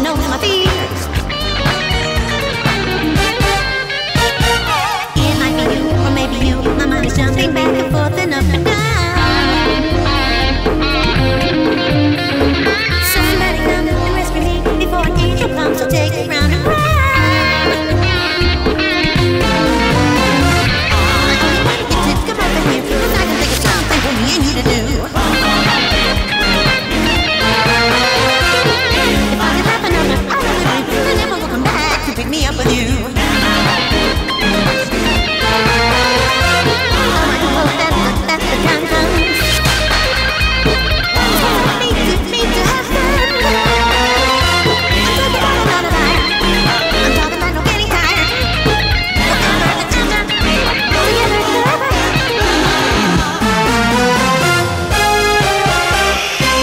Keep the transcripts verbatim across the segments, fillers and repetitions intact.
knows my fears. It might be you, or maybe you. My mind is jumping back and forth and up and down. Somebody come and rescue me before an angel comes to take me round and round. Come over here, 'cause I can think of something for me and you to do. If I could have another, I would do, and never will come back to pick me up with you.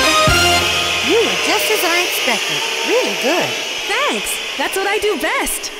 Really good. Thanks. That's what I do best.